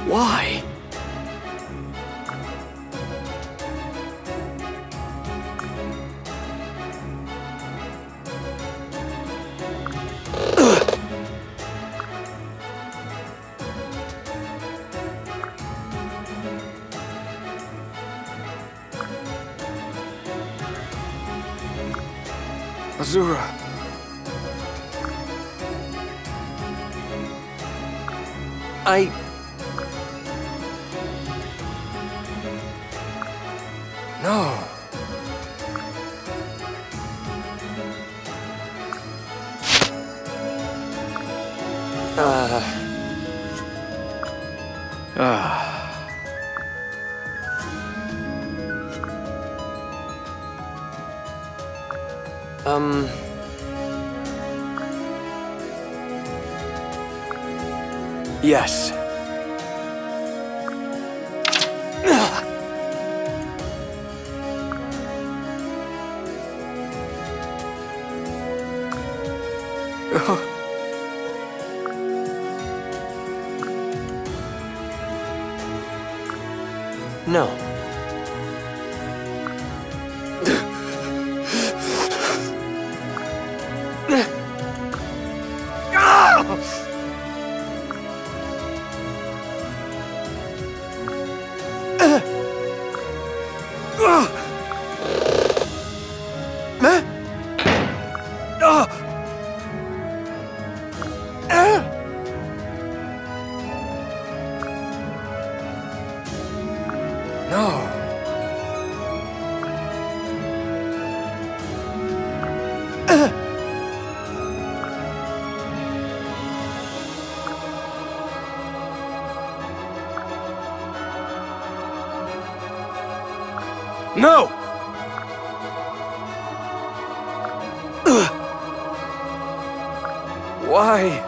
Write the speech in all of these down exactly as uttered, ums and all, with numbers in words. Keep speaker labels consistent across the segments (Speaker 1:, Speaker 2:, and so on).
Speaker 1: Why? Azura. I... No. Uh... Ah... Um... Yes. No. No! Ugh. Why?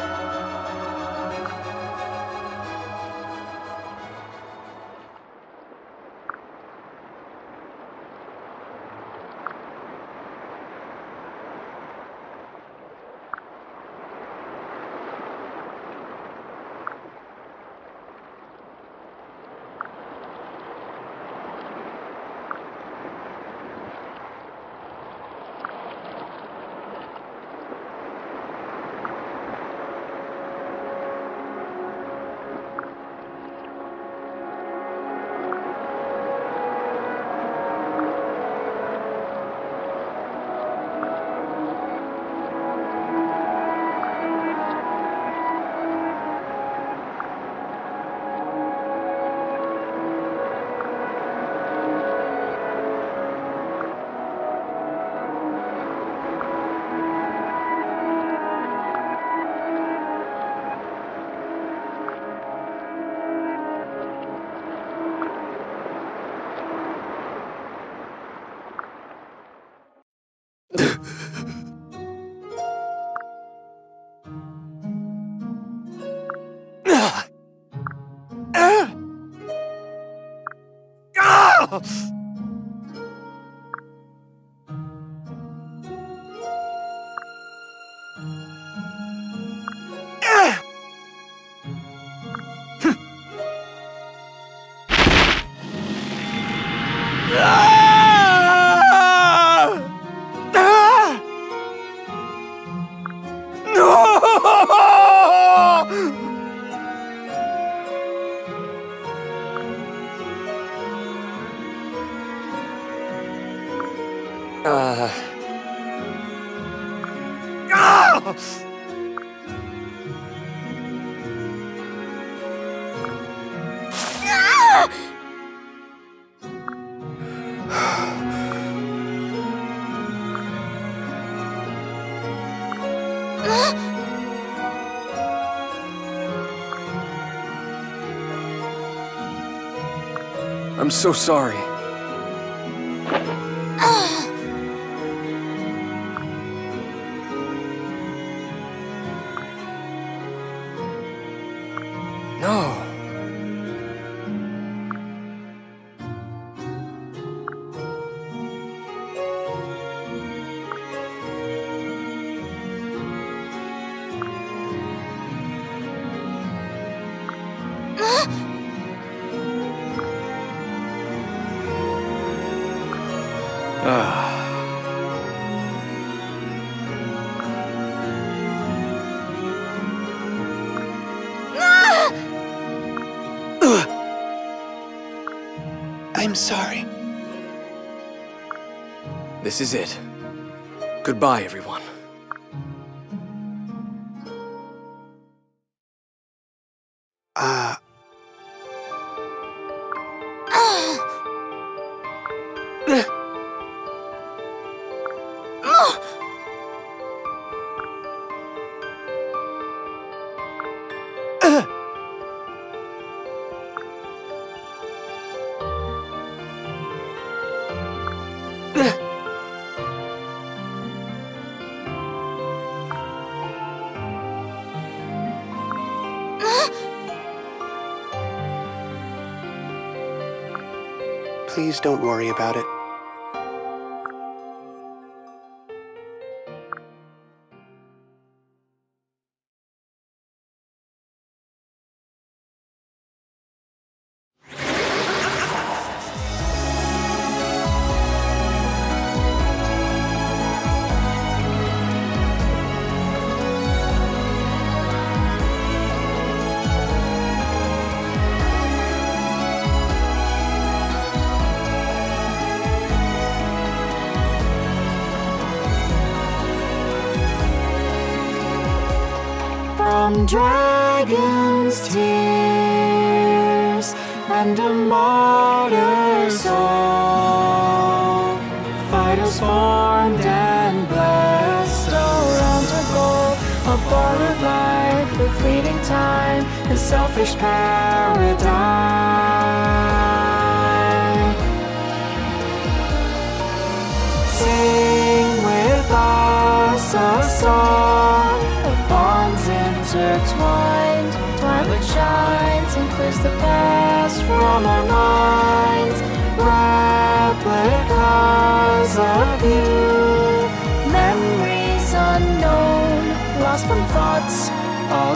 Speaker 1: Uh... Ah! I'm so sorry. No.
Speaker 2: Ah! I'm sorry.
Speaker 1: This is it. Goodbye, everyone.
Speaker 2: Uh... Please don't worry about it.
Speaker 3: From dragon's tears and a martyr's soul, fighters formed and blessed around a goal, a borrowed life, a fleeting time, a selfish paradigm. Sing with us a song of bonds intertwined. Twilight shines and clears the past from our minds. Replicas of you, memories unknown, lost from thoughts all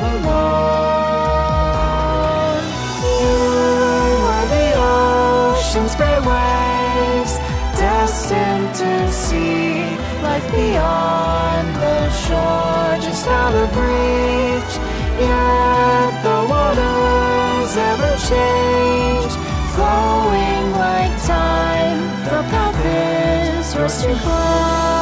Speaker 3: alone. You are the ocean's gray waves, destined to see life beyond the shore, just out of reach. Yet the waters ever change, flowing like time. The path is yours to climb.